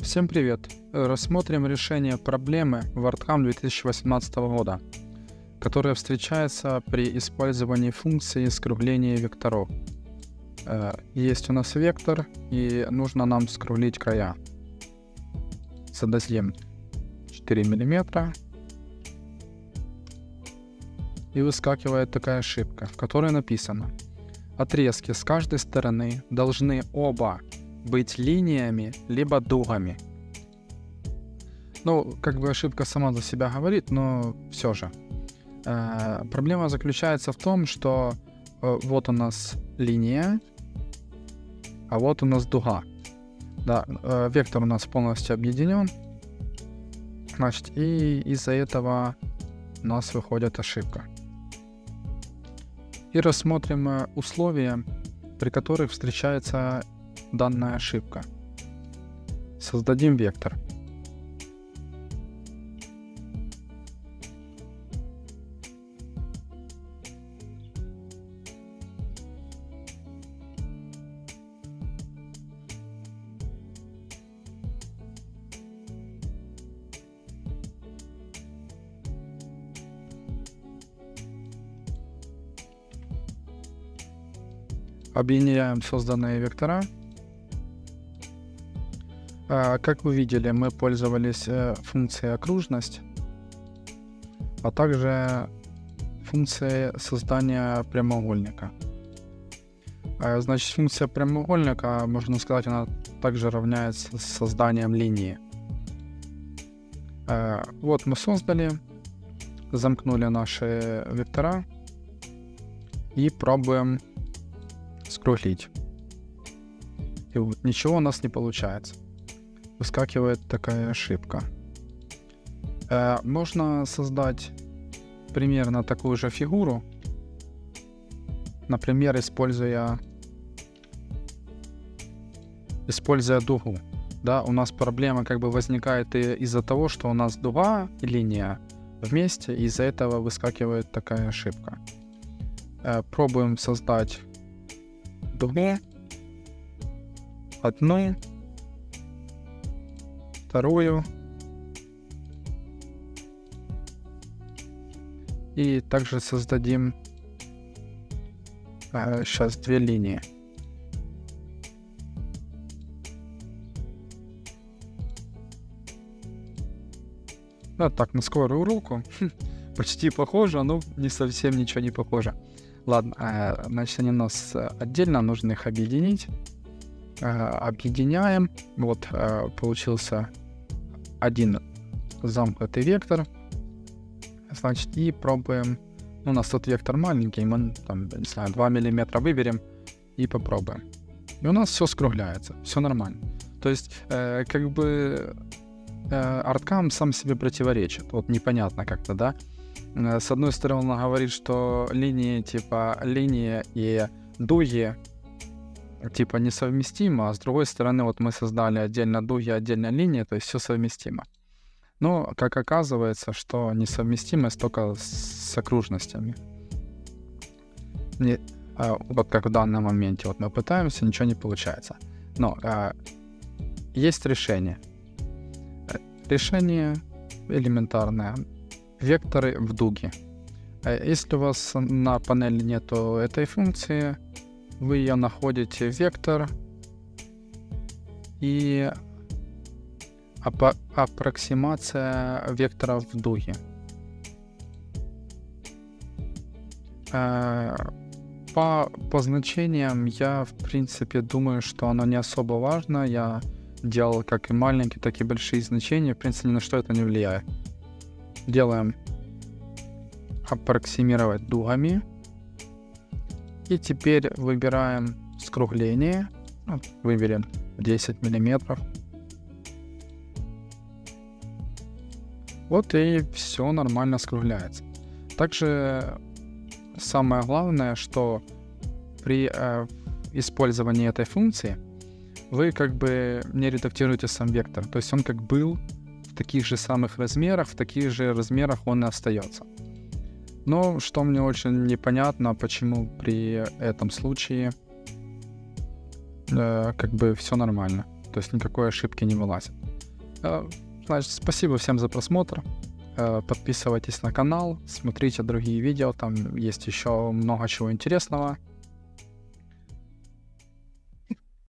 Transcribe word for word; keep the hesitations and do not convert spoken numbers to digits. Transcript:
Всем привет! Рассмотрим решение проблемы WordCamp две тысячи восемнадцатого года, которая встречается при использовании функции скругления векторов. Есть у нас вектор, и нужно нам скруглить края. Зададим четыре миллиметра, и выскакивает такая ошибка, в которой написано: отрезки с каждой стороны должны оба быть линиями либо дугами. Ну, как бы ошибка сама за себя говорит, но все же. Э, проблема заключается в том, что э, вот у нас линия, а вот у нас дуга. Да, э, вектор у нас полностью объединен. Значит, и из-за этого у нас выходит ошибка. И рассмотрим э, условия, при которых встречается данная ошибка. Создадим вектор. Объединяем созданные вектора. Как вы видели, мы пользовались функцией окружность, а также функцией создания прямоугольника. Значит, функция прямоугольника, можно сказать, она также равняется с созданием линии. Вот мы создали, замкнули наши вектора и пробуем скруглить. И вот ничего у нас не получается. Выскакивает такая ошибка. Э, можно создать примерно такую же фигуру, например, используя используя дугу. Да, у нас проблема как бы возникает и из-за того, что у нас дуга и линия вместе, и из-за этого выскакивает такая ошибка. Э, пробуем создать дугу, одну, вторую, и также создадим э, сейчас две линии. Да, так, на скорую руку. Почти похоже, но не совсем ничего не похоже. Ладно, э, значит, они у нас отдельно, нужно их объединить. Э, объединяем. Вот э, получился один замкнутый вектор. Значит, и пробуем. Ну, у нас тут вектор маленький, мы там, не знаю, два миллиметра выберем и попробуем. И у нас все скругляется, все нормально. То есть, э, как бы э, WordCamp сам себе противоречит. Вот непонятно как-то, да? С одной стороны, он говорит, что линии типа линии и дуги типа несовместимо, а с другой стороны, вот мы создали отдельно дуги, отдельно линии, то есть все совместимо. Но, как оказывается, что несовместимость только с окружностями. Не, а, вот как в данном моменте, вот мы пытаемся, ничего не получается. Но а, есть решение. Решение элементарное. Векторы в дуге. Если у вас на панели нету этой функции, вы ее находите вектор и ап- аппроксимация векторов в дуге. По, по значениям я, в принципе, думаю, что оно не особо важно. Я делал как и маленькие, так и большие значения. В принципе, ни на что это не влияет. Делаем аппроксимировать дугами. И теперь выбираем скругление. Вот, выберем десять миллиметров. Вот и все нормально скругляется. Также самое главное, что при э, использовании этой функции вы как бы не редактируете сам вектор. То есть он как был в таких же самых размерах, в таких же размерах он и остается. Но что мне очень непонятно, почему при этом случае э, как бы все нормально. то есть никакой ошибки не вылазит. Значит, спасибо всем за просмотр. Подписывайтесь на канал, смотрите другие видео, там есть еще много чего интересного.